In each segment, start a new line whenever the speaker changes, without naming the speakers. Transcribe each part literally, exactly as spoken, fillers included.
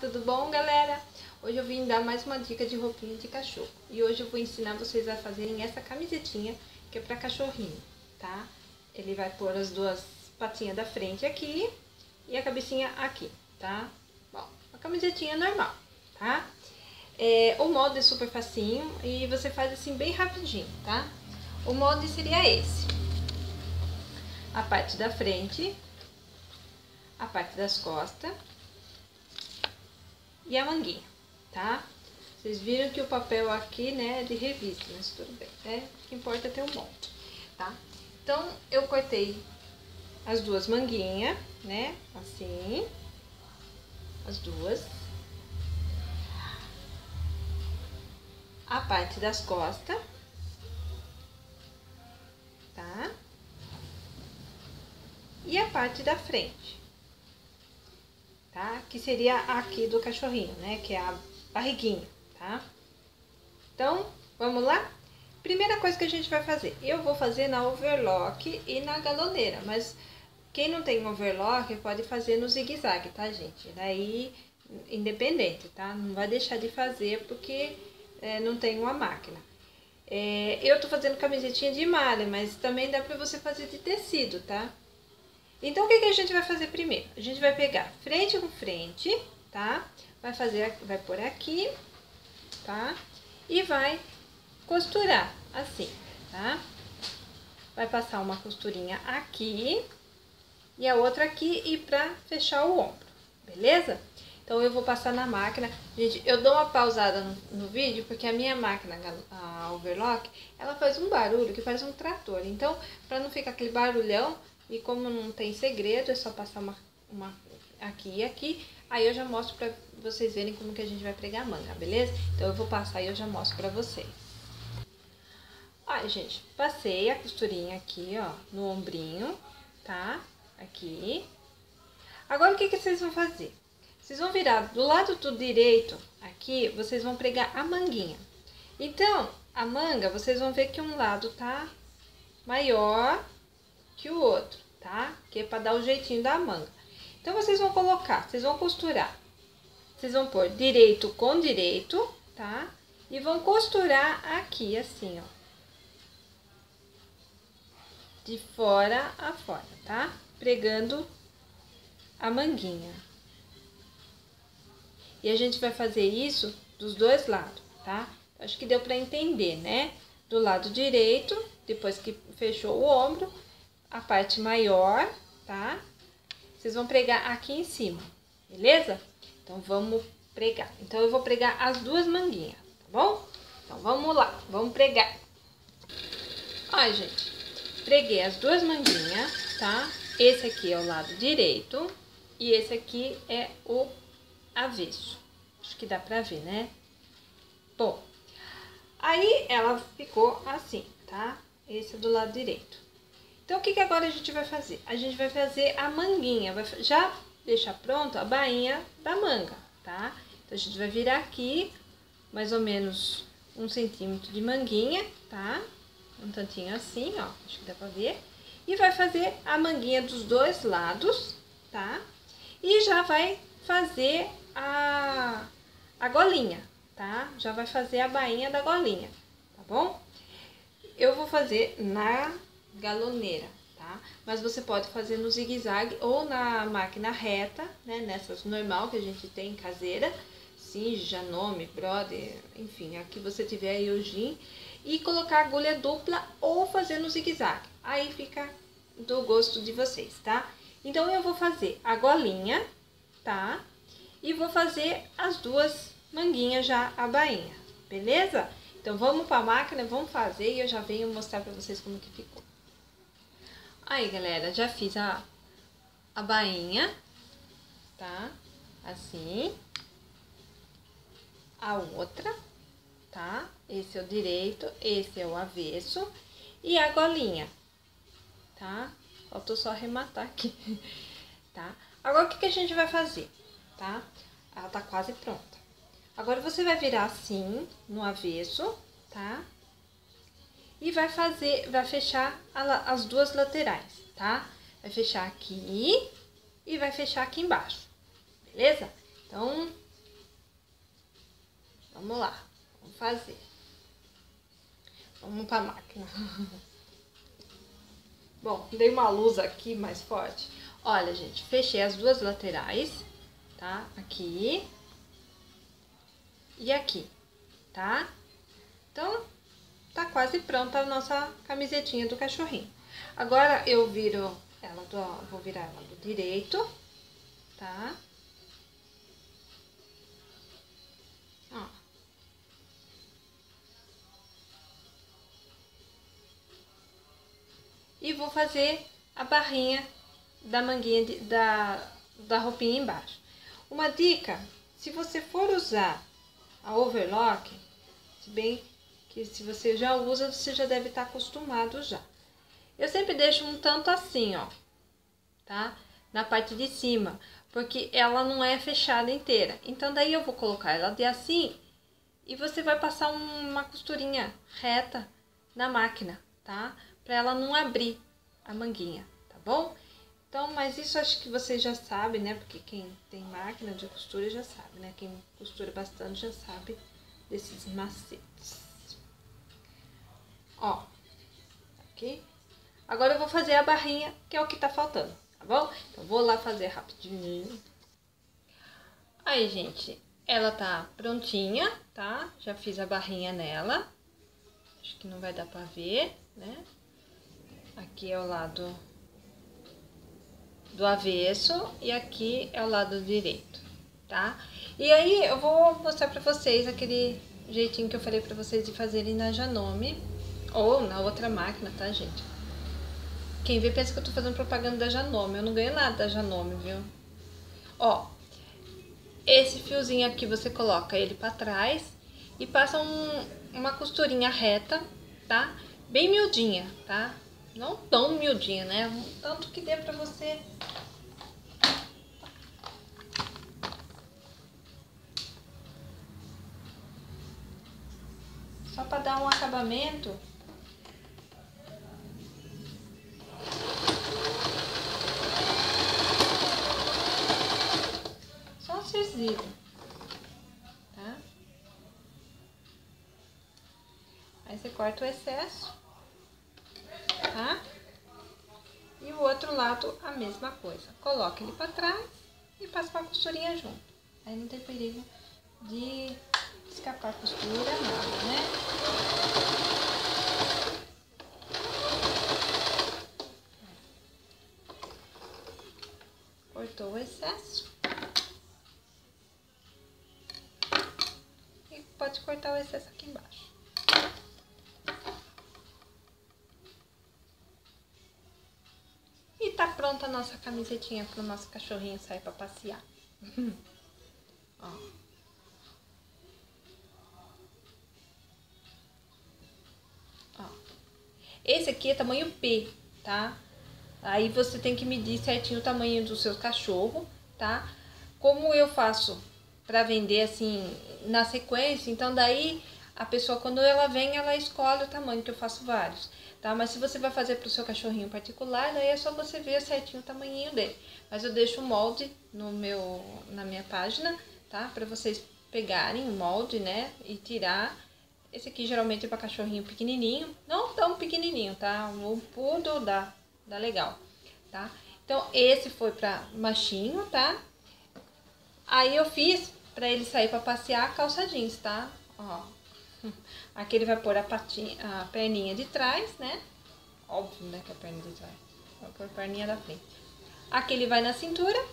tudo bom, galera? Hoje eu vim dar mais uma dica de roupinha de cachorro. E hoje eu vou ensinar vocês a fazerem essa camisetinha, que é para cachorrinho, tá? Ele vai pôr as duas patinhas da frente aqui e a cabecinha aqui, tá? Bom, a camisetinha normal, tá? É, o molde é super facinho e você faz assim bem rapidinho, tá? O molde seria esse. A parte da frente, a parte das costas e a manguinha, tá? Vocês viram que o papel aqui, né, é de revista, mas tudo bem, né? O que importa é ter um molde, tá? Então, eu cortei as duas manguinhas, né, assim, as duas. A parte das costas, tá? E a parte da frente, tá? Que seria aqui do cachorrinho, né? Que é a barriguinha, tá? Então, vamos lá? Primeira coisa que a gente vai fazer, eu vou fazer na overlock e na galoneira, mas quem não tem overlock pode fazer no zigue-zague, tá, gente? Daí, independente, tá? Não vai deixar de fazer porque é, não tem uma máquina. É, eu tô fazendo camisetinha de malha, mas também dá pra você fazer de tecido, tá? Então, o que que a gente vai fazer primeiro? A gente vai pegar frente com frente, tá? Vai fazer, vai pôr aqui, tá? E vai costurar assim, tá? Vai passar uma costurinha aqui e a outra aqui e pra fechar o ombro, beleza? Então, eu vou passar na máquina. Gente, eu dou uma pausada no, no vídeo porque a minha máquina, a overlock, ela faz um barulho que faz um trator. Então, pra não ficar aquele barulhão, e como não tem segredo, é só passar uma, uma aqui e aqui. Aí eu já mostro pra vocês verem como que a gente vai pregar a manga, beleza? Então eu vou passar e eu já mostro pra vocês. Ai, gente, passei a costurinha aqui, ó, no ombrinho, tá? Aqui. Agora o que que vocês vão fazer? Vocês vão virar do lado do direito, aqui, vocês vão pregar a manguinha. Então, a manga, vocês vão ver que um lado tá maior que o outro, tá? Que é para dar o jeitinho da manga. Então, vocês vão colocar, vocês vão costurar. Vocês vão pôr direito com direito, tá? E vão costurar aqui, assim, ó. De fora a fora, tá? Pregando a manguinha. E a gente vai fazer isso dos dois lados, tá? Acho que deu para entender, né? Do lado direito, depois que fechou o ombro, a parte maior, tá? Vocês vão pregar aqui em cima, beleza? Então, vamos pregar. Então, eu vou pregar as duas manguinhas, tá bom? Então, vamos lá, vamos pregar. Ai, gente, preguei as duas manguinhas, tá? Esse aqui é o lado direito e esse aqui é o avesso. Acho que dá pra ver, né? Bom, aí ela ficou assim, tá? Esse é do lado direito. Então, o que que agora a gente vai fazer? A gente vai fazer a manguinha, vai já deixar pronto a bainha da manga, tá? Então, a gente vai virar aqui, mais ou menos um centímetro de manguinha, tá? Um tantinho assim, ó, acho que dá pra ver. E vai fazer a manguinha dos dois lados, tá? E já vai fazer a, a golinha, tá? Já vai fazer a bainha da golinha, tá bom? Eu vou fazer na galoneira, tá? Mas você pode fazer no zigue-zague ou na máquina reta, né? Nessas normal que a gente tem caseira, Singe, Janome, Brother, enfim, a que você tiver aí o Gin, e colocar agulha dupla ou fazer no zigue-zague. Aí fica do gosto de vocês, tá? Então, eu vou fazer a golinha, tá? E vou fazer as duas manguinhas já, a bainha, beleza? Então, vamos pra máquina, vamos fazer e eu já venho mostrar pra vocês como que ficou. Aí, galera, já fiz a, a bainha, tá? Assim. A outra, tá? Esse é o direito, esse é o avesso. E a golinha, tá? Faltou só arrematar aqui, tá? Agora, o que que a gente vai fazer, tá? Ela tá quase pronta. Agora, você vai virar assim, no avesso, tá? E vai fazer, vai fechar a, as duas laterais, tá? Vai fechar aqui e vai fechar aqui embaixo, beleza? Então, Vamos lá, vamos fazer. Vamos pra máquina. Bom, dei uma luz aqui mais forte. Olha, gente, fechei as duas laterais, tá? Aqui e aqui, tá? Então, tá quase pronta a nossa camisetinha do cachorrinho. Agora, eu viro ela do... Vou virar ela do direito, tá? Ó. E vou fazer a barrinha da manguinha de, da, da roupinha embaixo. Uma dica, se você for usar a overlock, se bem que se você já usa, você já deve estar acostumado já. Eu sempre deixo um tanto assim, ó, tá? Na parte de cima, porque ela não é fechada inteira. Então daí eu vou colocar ela de assim e você vai passar uma costurinha reta na máquina, tá? Pra ela não abrir a manguinha, tá bom? Então, mas isso acho que vocês já sabem, né? Porque quem tem máquina de costura já sabe, né? Quem costura bastante já sabe desses macetes. Ó, aqui. Agora eu vou fazer a barrinha, que é o que tá faltando, tá bom? Então, vou lá fazer rapidinho. Aí, gente, ela tá prontinha, tá? Já fiz a barrinha nela. Acho que não vai dar pra ver, né? Aqui é o lado do avesso e aqui é o lado direito, tá? E aí eu vou mostrar pra vocês aquele jeitinho que eu falei pra vocês de fazerem na Janome ou na outra máquina, tá, gente? Quem vê pensa que eu tô fazendo propaganda da Janome, eu não ganho nada da Janome, viu? Ó, esse fiozinho aqui você coloca ele pra trás e passa um, uma costurinha reta, tá? Bem miudinha, tá? Não tão miudinha, né? Um tanto que dê pra você... Só pra dar um acabamento. Só um cerzinho, tá? Aí você corta o excesso, tá? E o outro lado a mesma coisa. Coloca ele pra trás e passa uma costurinha junto. Aí não tem perigo de escapar a costura, nada, né? Cortou o excesso. E pode cortar o excesso aqui embaixo. E tá pronta a nossa camisetinha pro nosso cachorrinho sair pra passear. Ó. Ó. Esse aqui é tamanho P, tá? Aí você tem que medir certinho o tamanho do seu cachorro, tá? Como eu faço pra vender assim na sequência, então daí a pessoa quando ela vem, ela escolhe o tamanho, que eu faço vários, tá? Mas se você vai fazer pro seu cachorrinho particular, daí é só você ver certinho o tamanhinho dele. Mas eu deixo o molde no meu, na minha página, tá? Pra vocês pegarem o molde, né? E tirar. Esse aqui geralmente é pra cachorrinho pequenininho, não tão pequenininho, tá? O poodle dá, dá legal, tá? Então, esse foi pra machinho, tá? Aí eu fiz pra ele sair pra passear calça jeans, tá? Ó. Aqui ele vai pôr a patinha, a perninha de trás, né? Óbvio, né, que é a perna de trás. Vai pôr a perninha da frente. Aqui ele vai na cintura.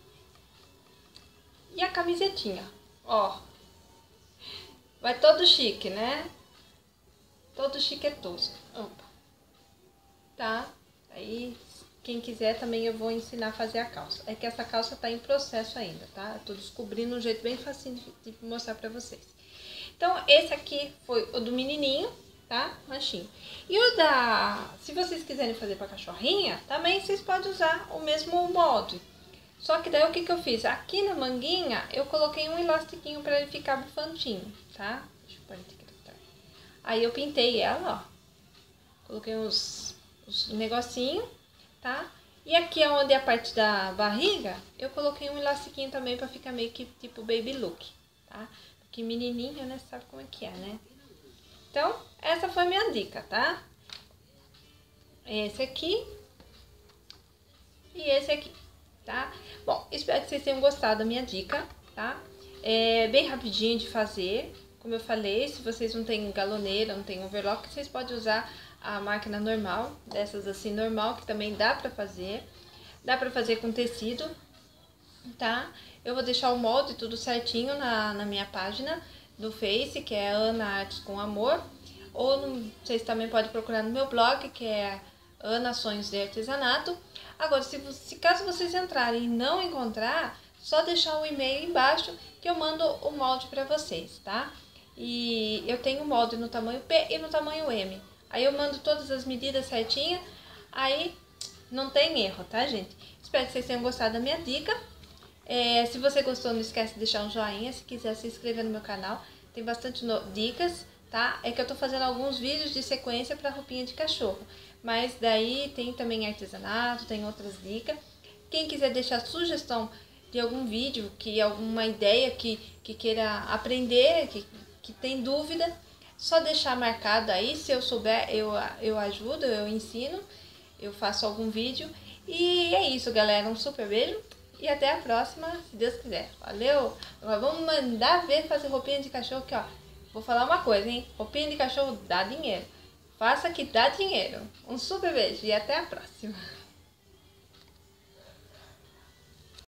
E a camisetinha, ó. Vai todo chique, né? Todo chiquetoso. Opa. Tá? Aí, quem quiser também eu vou ensinar a fazer a calça. É que essa calça tá em processo ainda, tá? Eu tô descobrindo um jeito bem facinho de mostrar pra vocês. Então, esse aqui foi o do menininho, tá? Machinho. E o da... Se vocês quiserem fazer pra cachorrinha, também vocês podem usar o mesmo molde. Só que daí o que que eu fiz? Aqui na manguinha, eu coloquei um elastiquinho pra ele ficar bufantinho, tá? Deixa eu pôr aqui atrás. Aí eu pintei ela, ó. Coloquei uns, uns negocinho, tá? E aqui onde é a parte da barriga, eu coloquei um elastiquinho também pra ficar meio que tipo baby look, tá? Que menininha, né? Sabe como é que é, né? Então, essa foi a minha dica, tá? Esse aqui e esse aqui, tá? Bom, espero que vocês tenham gostado da minha dica, tá? É bem rapidinho de fazer. Como eu falei, se vocês não têm galoneira, não tem overlock, vocês podem usar a máquina normal, dessas assim normal, que também dá pra fazer. Dá pra fazer com tecido, tá? Eu vou deixar o molde tudo certinho na, na minha página do Face, que é Ana Artes com Amor. Ou no, vocês também podem procurar no meu blog, que é Ana Sonhos de Artesanato. Agora, se, se caso vocês entrarem e não encontrar, só deixar o e-mail embaixo que eu mando o molde pra vocês, tá? E eu tenho o molde no tamanho P e no tamanho M. Aí eu mando todas as medidas certinhas, aí não tem erro, tá, gente? Espero que vocês tenham gostado da minha dica. É, se você gostou, não esquece de deixar um joinha. Se quiser se inscrever no meu canal, tem bastante no... dicas, tá? É que eu tô fazendo alguns vídeos de sequência para roupinha de cachorro. Mas daí tem também artesanato, tem outras dicas. Quem quiser deixar sugestão de algum vídeo, que alguma ideia que, que queira aprender, que, que tem dúvida, só deixar marcado aí. Se eu souber, eu, eu ajudo, eu ensino, eu faço algum vídeo. E é isso, galera. Um super beijo. E até a próxima, se Deus quiser. Valeu? Agora vamos mandar ver fazer roupinha de cachorro aqui, ó. Vou falar uma coisa, hein? Roupinha de cachorro dá dinheiro. Faça que dá dinheiro. Um super beijo e até a próxima.